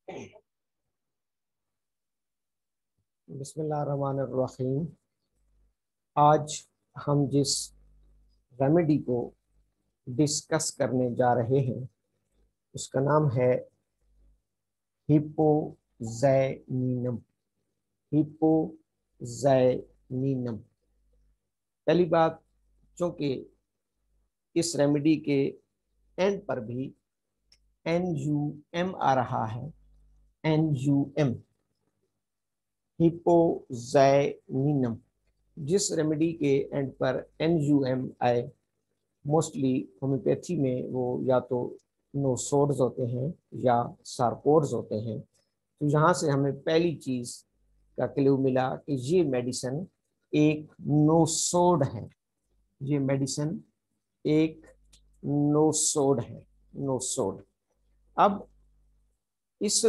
बिस्मिल्लाहिर्रहमानिर्रहीम। आज हम जिस रेमेडी को डिस्कस करने जा रहे हैं उसका नाम है हिपोज़ैनिनम। हिपोज़ैनिनम। पहली बात, चूंकि इस रेमेडी के एंड पर भी NUM आ रहा है, NUM, हिपोज़ैनिनम। जिस रेमेडी के एंड पर NUM आए, मोस्टली होम्योपैथी में वो या तो नोसोड्स होते हैं या सार्कोड्स होते हैं। तो यहाँ से हमें पहली चीज का क्लू मिला कि ये मेडिसिन एक नोसोड है। ये मेडिसिन एक नोसोड है, नोसोड। अब इस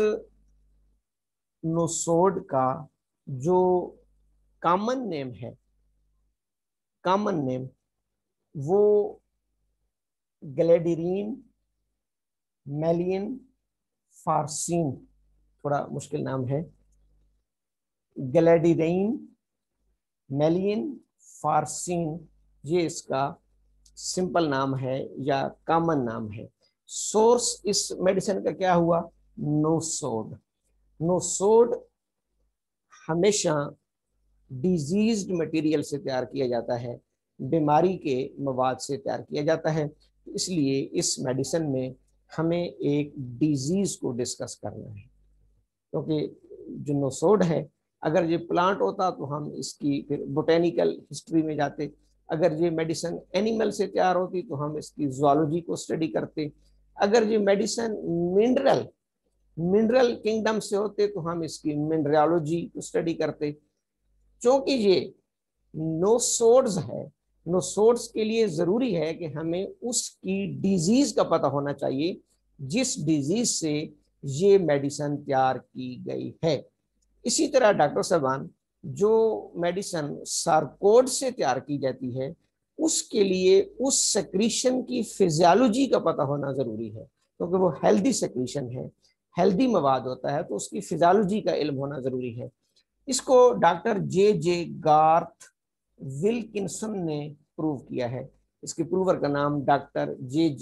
नोसोड का जो कॉमन नेम है, कॉमन नेम वो ग्लेडिरीन मेलियन फार्सिन, थोड़ा मुश्किल नाम है, ग्लेडिरीन मेलियन फार्सिन, ये इसका सिंपल नाम है या कॉमन नाम है। सोर्स इस मेडिसिन का क्या हुआ? नोसोड। नोसोड हमेशा डिजीज्ड मटेरियल से तैयार किया जाता है, बीमारी के मवाद से तैयार किया जाता है। इसलिए इस मेडिसिन में हमें एक डिजीज को डिस्कस करना है, क्योंकि जो नोसोड है, अगर ये प्लांट होता तो हम इसकी फिर बोटेनिकल हिस्ट्री में जाते। अगर ये मेडिसिन एनिमल से तैयार होती तो हम इसकी जूलॉजी को स्टडी करते। अगर ये मेडिसिन मिनरल मिनरल किंगडम से होते तो हम इसकी मिनरलॉजी को स्टडी करते। क्योंकि ये नोसोड्स है, नोसोड्स के लिए जरूरी है कि हमें उसकी डिजीज का पता होना चाहिए जिस डिजीज से ये मेडिसिन तैयार की गई है। इसी तरह डॉक्टर साहबान, जो मेडिसिन सार्कोड से तैयार की जाती है उसके लिए उस सेक्रीशन की फिजियोलॉजी का पता होना जरूरी है, क्योंकि वो हेल्दी सेक्रीशन है, हेल्दी मवाद होता है, तो उसकी फिजियोलॉजी का इल्म होना जरूरी है। इसको डॉक्टर जे गार्थ विल्किंसन ने प्रूव किया है। इसके प्रूवर का नाम डॉक्टर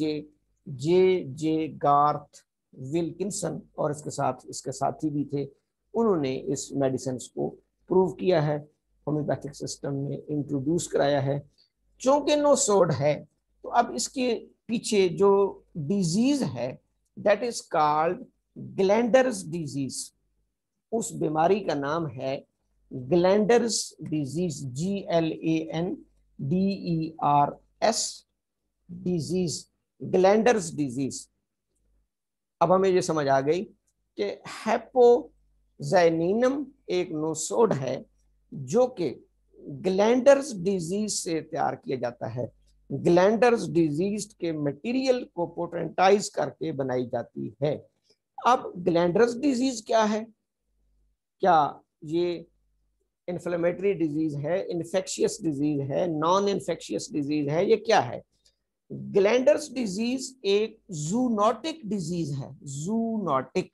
जे गार्थ विल्किंसन और इसके साथ इसके साथी भी थे। उन्होंने इस मेडिसिन को प्रूव किया है, होम्योपैथिक सिस्टम में इंट्रोड्यूस कराया है। चूंकि नोसोड है तो अब इसके पीछे जो डिजीज है that is called glanders disease. उस बीमारी का नाम है glanders disease, GLANDERS disease, glanders disease. अब हमें ये समझ आ गई कि हिपोज़ैनिनम एक नोसोड है जो कि ग्लैंडर्स डिजीज से तैयार किया जाता है। ग्लैंडर्स डिजीज के मटेरियल को पोटेंटाइज करके बनाई जाती है। अब ग्लैंडर्स डिजीज क्या है? क्या ये इन्फ्लेमेटरी डिजीज है, इन्फेक्शियस डिजीज है, नॉन इन्फेक्शियस डिजीज है, ये क्या है? ग्लैंडर्स डिजीज एक जूनोटिक डिजीज है। Zoonotic,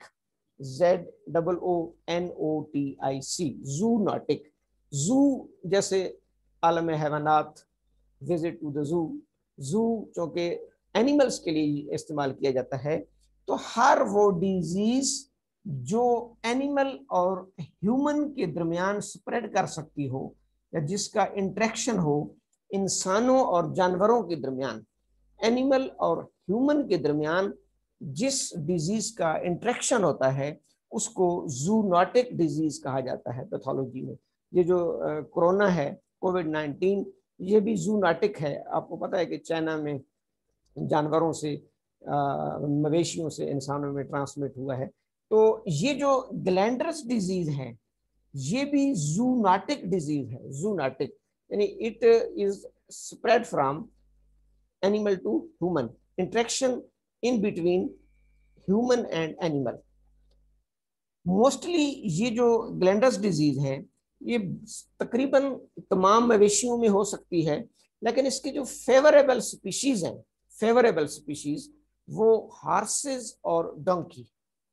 ZOONOTIC, zoonotic. जू जैसे आलम हैवानात, visit to the zoo. Zoo चूंकि एनिमल्स के लिए इस्तेमाल किया जाता है, तो हर वो डिजीज जो एनिमल और ह्यूमन के दरमियान स्प्रेड कर सकती हो या जिसका इंटरेक्शन हो इंसानों और जानवरों के दरमियान, एनिमल और ह्यूमन के दरमियान जिस डिजीज का इंटरेक्शन होता है उसको जूनोटिक डिजीज कहा जाता है पैथोलॉजी में। ये जो कोरोना है, कोविड-19, ये भी जूनोटिक है। आपको पता है कि चाइना में जानवरों से, मवेशियों से इंसानों में ट्रांसमिट हुआ है। तो ये जो ग्लैंडर्स डिजीज है ये भी जूनोटिक डिजीज है। जूनोटिक यानी it is spread from animal to human, interaction in between human and animal. Mostly ये जो ग्लैंडर्स डिजीज है ये तकरीबन तमाम मवेशियों में हो सकती है, लेकिन इसके जो फेवरेबल स्पीशीज हैं, फेवरेबल स्पीशीज वो हॉर्सेस और डोंकी।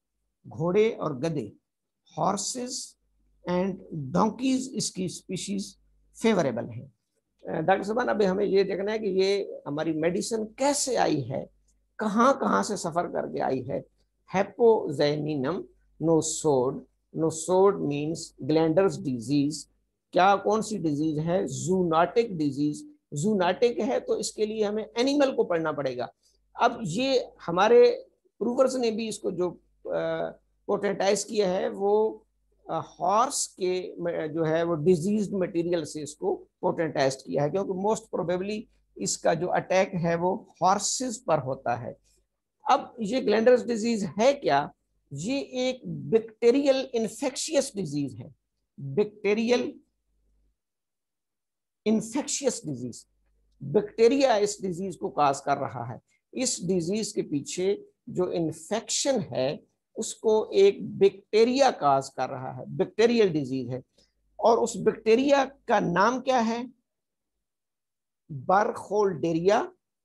घोड़े और गधे, हॉर्सेस एंड डोंकीज इसकी स्पीशीज फेवरेबल है। डॉक्टर साहब अभी हमें ये देखना है कि ये हमारी मेडिसिन कैसे आई है, कहाँ कहाँ से सफर करके आई है। Hippozaeninum nosode, nosode means glanders disease. क्या कौन सी डिजीज है? जूनाटिक डिजीज। जूनाटिक है तो इसके लिए हमें एनिमल को पढ़ना पड़ेगा। अब ये हमारे प्रूवर्स ने भी इसको जो पोटेंटाइज किया है वो हॉर्स के जो है वो डिजीज मटेरियल से इसको पोटेंटाइज किया है, क्योंकि मोस्ट प्रोबेबली इसका जो अटैक है वो हॉर्सेस पर होता है। अब ये ग्लैंडर्स डिजीज है क्या? ये एक बैक्टीरियल इन्फेक्शियस डिजीज है। बैक्टीरियल इन्फेक्शियस डिजीज, बैक्टीरिया इस डिजीज को काज कर रहा है। इस डिजीज के पीछे जो इन्फेक्शन है उसको एक बैक्टीरिया काज कर रहा है, बैक्टीरियल डिजीज है। और उस बैक्टीरिया का नाम क्या है? Burkholderia,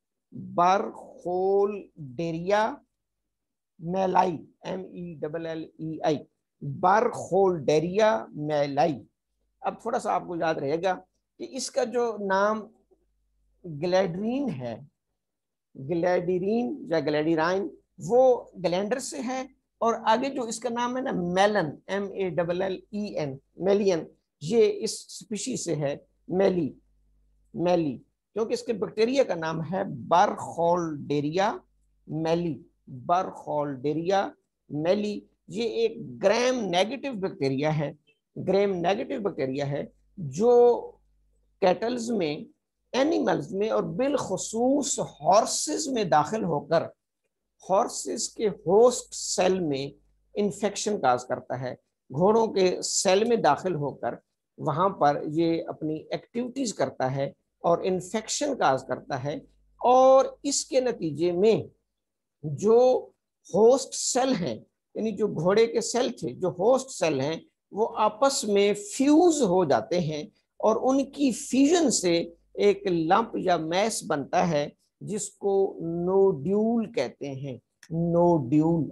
Burkholderia mallei, MELLEI, Burkholderia mallei. अब थोड़ा सा आपको याद रहेगा कि इसका जो नाम ग्लैडरीन है, ग्लैडरीन या ग्लैडीराइन, वो ग्लैंडर से है। और आगे जो इसका नाम है ना मेलन, MELLEN, मेलियन, ये इस स्पीशीज से है, मेली, मेली, क्योंकि इसके बैक्टीरिया का नाम है बरखोल्डेरिया मेली, बरखोल्डेरिया मेली। ये एक ग्राम नेगेटिव बैक्टीरिया है, ग्राम नेगेटिव बैक्टीरिया है जो कैटल्स में, एनिमल्स में और बिलखसूस हॉर्सेस में दाखिल होकर हॉर्सेस के होस्ट सेल में इंफेक्शन काज करता है। घोड़ों के सेल में दाखिल होकर वहां पर ये अपनी एक्टिविटीज करता है और इंफेक्शन काज करता है। और इसके नतीजे में जो होस्ट सेल हैं, यानी जो घोड़े के सेल थे, जो होस्ट सेल हैं, वो आपस में फ्यूज हो जाते हैं और उनकी फ्यूजन से एक लंप या मैस बनता है जिसको नोड्यूल कहते हैं। नोड्यूल,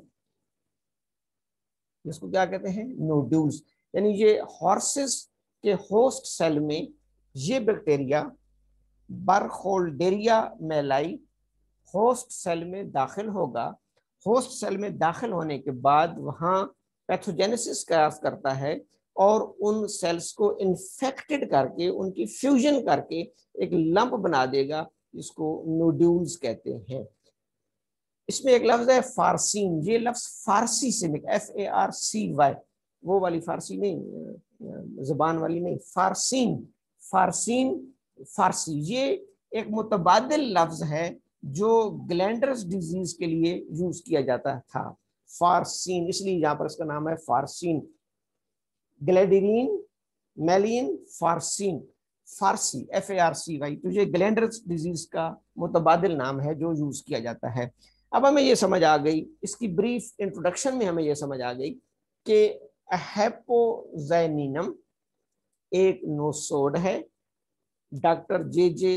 जिसको क्या कहते हैं? नोड्यूल्स। यानी ये हॉर्सेस के होस्ट सेल में ये bacteria Burkholderia mallei host cell में दाखिल होगा। होस्ट सेल में दाखिल होने के बाद वहां पैथोजेनेसिस करता है और उन सेल्स को इन्फेक्टेड करके उनकी फ्यूजन करके एक लंप बना देगा, जिसको नोड्यूल्स कहते हैं। इसमें एक लफ्ज है फारसीन, ये लफ्ज फारसी से निकला, FARCY, वो वाली फारसी नहीं, जुबान वाली नहीं, फारसीन, फारसीन, फारसी। ये एक मुतबादिल लफ्ज है जो ग्लैंडर्स डिजीज के लिए यूज किया जाता था, फारसीन, इसलिए यहाँ पर इसका नाम है फारसीन। ग्लैडरीन, मेलियन, फारसीन, फारसी, FARCY, तो ये ग्लैंडर्स डिजीज का मुतबादिल नाम है जो यूज किया जाता है। अब हमें ये समझ आ गई, इसकी ब्रीफ इंट्रोडक्शन में हमें ये समझ आ गई कि हेपोजेनिनम एक नोसोड है। डॉक्टर JJ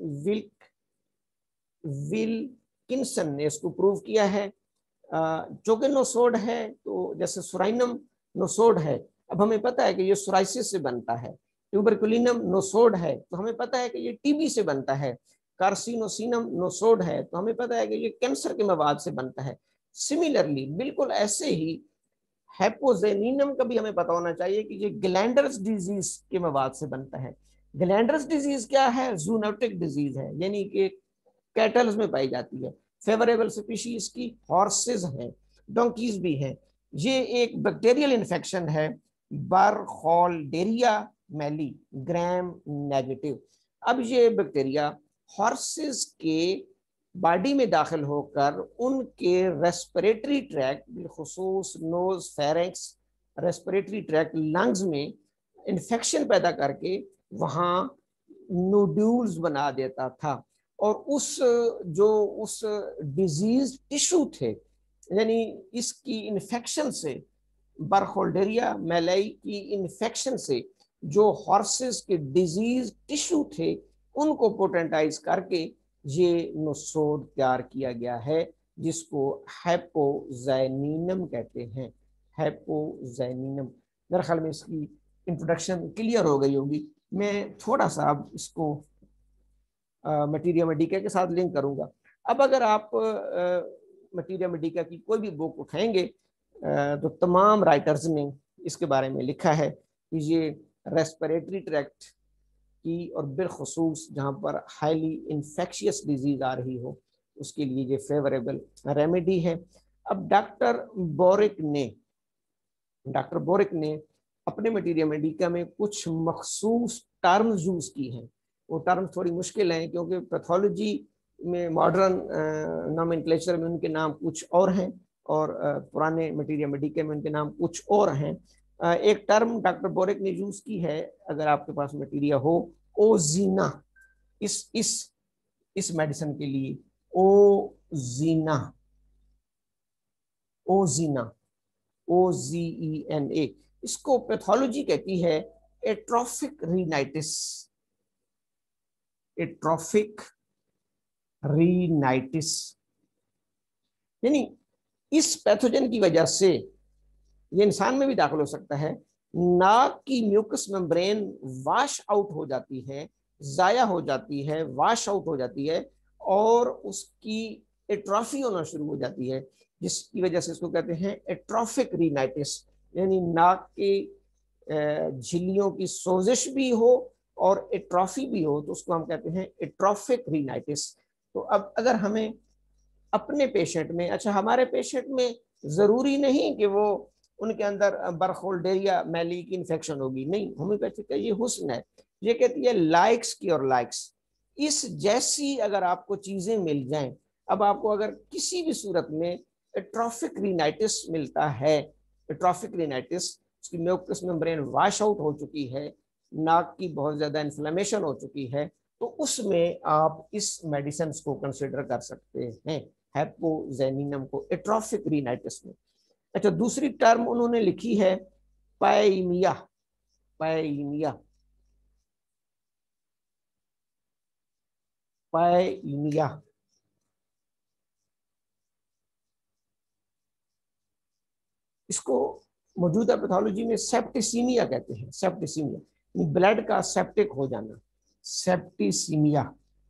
विल्किंसन ने इसको प्रूव किया है। जो कि नोसोड है, तो जैसे सुराइनम नोसोड है, अब हमें पता है कि ये सोराइसिस से बनता है। ट्यूबरकुलिनम नोसोड है तो हमें पता है कि ये TB से बनता है। कार्सिनोसिनम नोसोड है तो हमें पता है कि ये कैंसर के मवाद से बनता है। सिमिलरली बिल्कुल ऐसे ही हेपोजेनिनम का भी हमें पता होना चाहिए कि ये ग्लैंडर्स डिजीज के मवाद से बनता है। ग्लैंडर्स डिजीज क्या है? जूनोटिक डिजीज है, यानी कि कैटल्स में पाई जाती है। फेवरेबल स्पीशीज की हॉर्सेस हैं, डोंकीज भी हैं। ये एक बैक्टीरियल इन्फेक्शन है, बरखोल्डेरिया मेली, ग्राम नेगेटिव। अब ये बैक्टीरिया हॉर्सेस के बॉडी में दाखिल होकर उनके रेस्पिरेटरी ट्रैक्ट, बिलखुसूस nose, pharynx, respiratory tract, lungs में इन्फेक्शन पैदा करके वहां नोड्यूल्स बना देता था। और उस डिजीज टिश्यू थे, यानी इसकी इन्फेक्शन से, बरखोल्डेरिया मेलाई की इन्फेक्शन से जो हॉर्सेस के डिजीज टिश्यू थे उनको पोटेंटाइज करके ये नोसोड तैयार किया गया है, जिसको हैपोजाइनिनम कहते हैं, हैपोजाइनिनम। मेरे ख्याल में इसकी इंट्रोडक्शन क्लियर हो गई होगी। मैं थोड़ा सा अब इसको मटीरिया मेडिका के साथ लिंक करूंगा। अब अगर आप मटीरिया मेडिका की कोई भी बुक उठाएंगे तो तमाम राइटर्स ने इसके बारे में लिखा है कि ये रेस्पिरेटरी ट्रैक्ट की और बिलखसूस जहाँ पर हाईली इन्फेक्शियस डिजीज आ रही हो उसके लिए ये फेवरेबल रेमेडी है। अब डॉक्टर बोरिक ने अपने मटीरिया मेडिका में कुछ मखसूस टर्म्स यूज की हैं। वो टर्म्स थोड़ी मुश्किल हैं क्योंकि पैथोलॉजी में मॉडर्न नॉमेनक्लेचर में उनके नाम कुछ और हैं और पुराने मटीरिया मेडिका में उनके नाम कुछ और हैं। एक टर्म डॉक्टर बोरिक ने यूज की है, अगर आपके पास मटीरिया हो, ओजीना। इस मेडिसिन के लिए ओजीना, OZENA, इसको पैथोलॉजी कहती है एट्रोफिक रीनाइटिस। यानी इस पैथोजन की वजह से ये इंसान में भी दाखिल हो सकता है। नाक की म्यूकस मेम्ब्रेन वाश आउट हो जाती है, जाया हो जाती है, वाश आउट हो जाती है और उसकी एट्रोफी होना शुरू हो जाती है, जिसकी वजह से इसको कहते हैं एट्रोफिक रीनाइटिस। यानी नाक की झिल्लियों की सोजिश भी हो और एट्रोफी भी हो तो उसको हम कहते हैं एट्रोफिक रीनाइटिस। तो अब अगर हमें अपने पेशेंट में, अच्छा हमारे पेशेंट में जरूरी नहीं कि वो उनके अंदर बरखोल्डेरिया मैली की इन्फेक्शन होगी, नहीं, होम्योपैथी का ये हुस्न है, ये कहती है लाइक्स की और लाइक्स इस जैसी अगर आपको चीजें मिल जाएं। अब आपको अगर किसी भी सूरत में एट्रोफिक रीनाइटिस मिलता है, एट्रोफिक रीनाइटिस, उसकी म्यूकस मेम्ब्रेन वॉश आउट हो चुकी है, नाक की बहुत ज्यादा इन्फ्लेमेशन हो चुकी है, तो उसमें आप इस मेडिसिन को कंसिडर कर सकते हैं, हैपोजेनिनम को, एट्रोफिक रीनाइटिस में। अच्छा, दूसरी टर्म उन्होंने लिखी है पाइमिया। इसको मौजूदा पैथोलॉजी में सेप्टिसीमिया कहते हैं। सेप्टिसीमिया ब्लड का सेप्टिक हो जाना, सेप्टिसीमिया,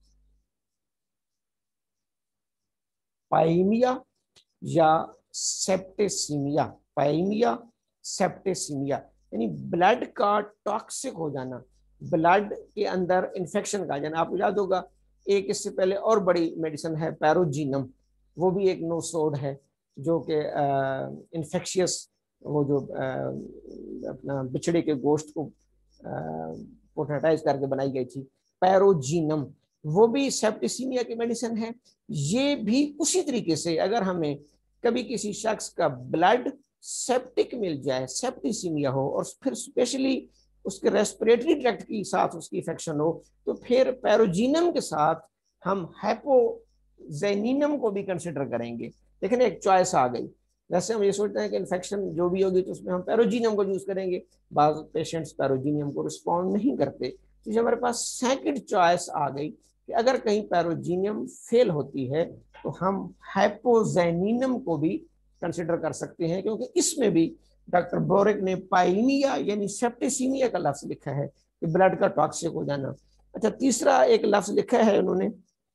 पाइमिया या सेप्टिसीमिया, पाइमिया सेप्टिसीमिया, यानी ब्लड का टॉक्सिक हो जाना, ब्लड के अंदर इंफेक्शन का जाना। आपको याद होगा एक इससे पहले और बड़ी मेडिसिन है पैरोजीनम, वो भी एक नोसोड है जो कि इन्फेक्शियस, वो जो अपना बिछड़े के गोश्त को पोटेटाइज करके बनाई गई थी, पैरोजीनम, वो भी सेप्टिसीमिया की मेडिसिन है। ये भी उसी तरीके से अगर हमें कभी किसी शख्स का ब्लड सेप्टिक मिल जाए, सेप्टिसीमिया हो, और फिर स्पेशली उसके रेस्पिरेटरी ट्रैक्ट के साथ उसकी इन्फेक्शन हो, तो फिर पैरोजीनम के साथ हम हैपोजेनिनम को भी कंसिडर करेंगे। लेकिन एक चॉइस आ गई, वैसे हम ये सोचते हैं कि इन्फेक्शन जो भी होगी तो उसमें हम पैरोजीनियम को यूज करेंगे, बाज़ पेशेंट्स पैरोजीनियम को रिस्पॉन्ड नहीं करते, तो हमारे पास सेकंड चॉइस आ गई कि अगर कहीं पैरोजीनियम फेल होती है तो हम हैपोजेनिनम को भी कंसिडर कर सकते हैं, क्योंकि इसमें भी डॉक्टर बोरिक ने पाइमिया यानी सेप्टिसीमिया का लफ्ज लिखा है कि ब्लड का टॉक्सिक हो जाना। अच्छा, तीसरा एक लफ्ज लिखा है उन्होंने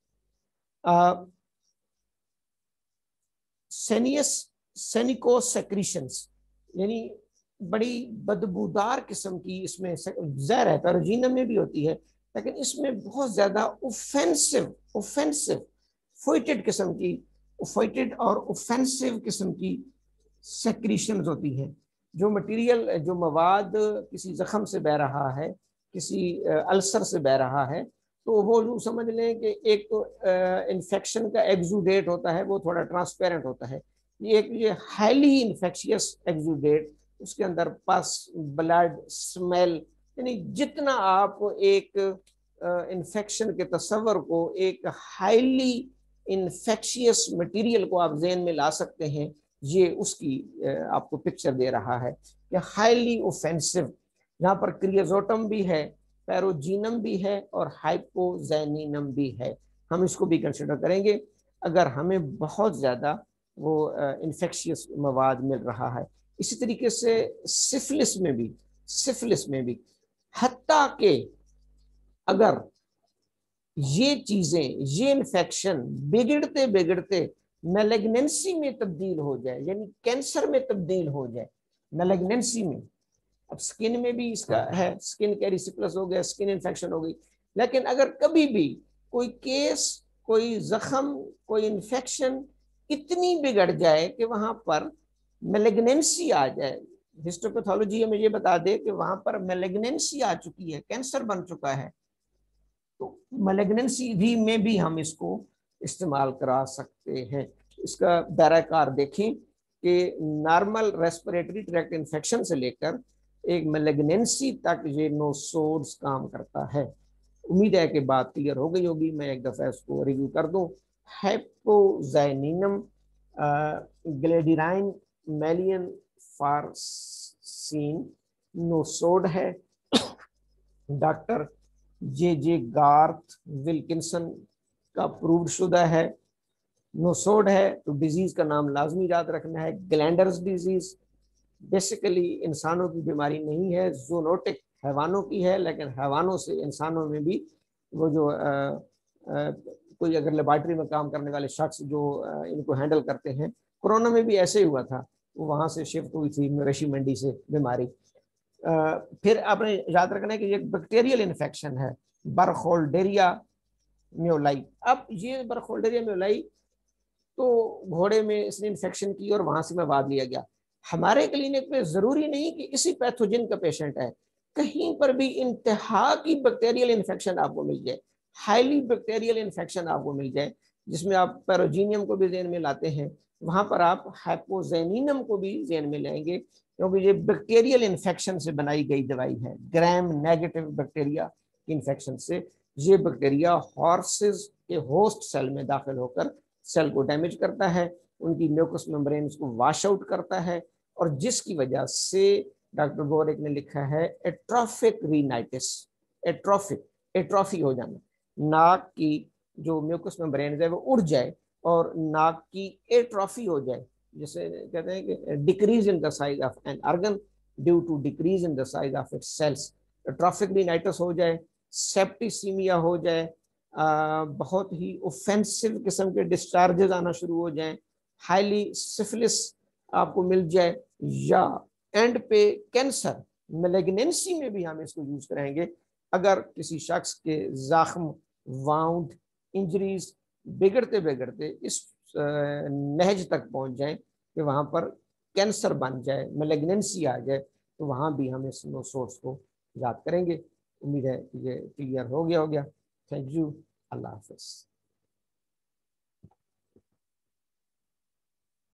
सेनिकोसेक्रीशंस, यानी बड़ी बदबूदार किस्म की इसमें जहर है, पैरोजीनियम में भी होती है, लेकिन इसमें बहुत ज्यादा ऑफेंसिव फोइटेड किस्म की, फोइटेड और ऑफेंसिव किस्म की सेक्रीशंस होती हैं। जो मटेरियल, जो मवाद किसी जख्म से बह रहा है, किसी अल्सर से बह रहा है, तो वो यूँ समझ लें कि एक तो इन्फेक्शन का एक्सूडेट होता है, वो थोड़ा ट्रांसपेरेंट होता है, ये हाईली इन्फेक्शियस एक्सूडेट, उसके अंदर पस, ब्लड, स्मेल, यानी जितना आप एक इन्फेक्शन के तस्वर को, एक हाईली इन्फेक्शियस मटेरियल को आप जहन में ला सकते हैं, ये उसकी आपको पिक्चर दे रहा है कि हाईली ऑफेंसिव। यहाँ पर क्रियाजोटम भी है, पैरोजीनम भी है और हाइपोजेनिनम भी है, हम इसको भी कंसिडर करेंगे। अगर हमें बहुत ज़्यादा वो इन्फेक्शियस मवाद मिल रहा है। इसी तरीके से सिफिलिस में भी हत्ता के अगर ये चीजें, ये इन्फेक्शन बिगड़ते बिगड़ते मैलिग्नेंसी में तब्दील हो जाए, यानी कैंसर में तब्दील हो जाए, मैलिग्नेंसी में। अब स्किन में भी इसका है, स्किन कैरिसिप्लस हो गया, स्किन इन्फेक्शन हो गई। लेकिन अगर कभी भी कोई केस, कोई जख्म, कोई इन्फेक्शन इतनी बिगड़ जाए कि वहां पर मैलिग्नेंसी आ जाए, हिस्टोपैथोलॉजी हमें ये बता दे कि वहां पर मैलिग्नेंसी आ चुकी है, कैंसर बन चुका है, तो मैलिग्नेंसी भी में भी हम इसको इस्तेमाल करा सकते हैं। इसका दायरा देखें कि नॉर्मल रेस्पिरेटरी ट्रैक्ट इन्फेक्शन से लेकर एक मैलिग्नेंसी तक ये नोसोड्स काम करता है। उम्मीद है कि बात क्लियर हो गई होगी। मैं एक दफा इसको रिव्यू कर दूं। Hippozaeninum glanderine mallein farcin nosode है। डॉक्टर जे गार्थ विल्किंसन का प्रूव शुदा है, नोसोड है। तो डिजीज का नाम लाजमी याद रखना है, ग्लैंडर्स डिजीज। बेसिकली इंसानों की बीमारी नहीं है, जूनोटिक हैवानों की है, लेकिन हैवानों से इंसानों में भी वो जो कोई अगर लेबॉर्ट्री में काम करने वाले शख्स जो इनको हैंडल करते हैं, कोरोना में भी ऐसे ही हुआ था, वो वहां से शिफ्ट हुई थी मवेशी मंडी से बीमारी। फिर आपने याद रखना है कि ये बैक्टीरियल इन्फेक्शन है, बरखोल्डेरिया म्योलाई। अब ये बरखोल्डेरिया म्योलाई तो घोड़े में इसने इन्फेक्शन की और वहां से मवाद लिया गया। हमारे क्लिनिक में जरूरी नहीं कि इसी पैथोजन का पेशेंट है, कहीं पर भी इंतहा की बैक्टीरियल इन्फेक्शन आपको मिल जाए, हाईली बैक्टीरियल इन्फेक्शन आपको मिल जाए, जिसमें आप पैरोजीनियम को भी जेन में लाते हैं, वहां पर आप हाइपोजेनिनम को भी जेन में लाएंगे, क्योंकि ये बैक्टीरियल इन्फेक्शन से बनाई गई दवाई है। ग्राम नेगेटिव बैक्टीरिया इन्फेक्शन से ये बैक्टीरिया हॉर्सेस के होस्ट सेल में दाखिल होकर सेल को डैमेज करता है, उनकी म्यूकस मेम्ब्रेन्स को वॉश आउट करता है, और जिसकी वजह से डॉक्टर गोरेक ने लिखा है एट्रोफिक रीनाइटिस, एट्रोफी हो जाना, नाक की जो म्यूकस मेम्ब्रेन्स है वो उड़ जाए और नाक की एट्रोफी हो जाए, जिसे कहते हैं कि decrease in the size of an organ due to decrease in the size of its cells. Atrophic rhinitis हो जाए, सेप्टिसीमिया हो जाए, बहुत ही ऑफेंसिव किस्म के डिस्चार्जेस आना शुरू हो जाएं, हाईली सिफिलिस आपको मिल जाए, या एंड पे कैंसर, मैलिग्नेंसी में भी हम इसको यूज करेंगे। अगर किसी शख्स के जख्म, वाउंड, इंजरीज बिगड़ते बिगड़ते इस नहज तक पहुंच जाए कि वहां पर कैंसर बन जाए, मैलिग्नेंसी आ जाए, तो वहां भी हम इस सोर्स को याद करेंगे। उम्मीद है कि ये क्लियर हो गया। Thank you. अल्लाह हाफिज।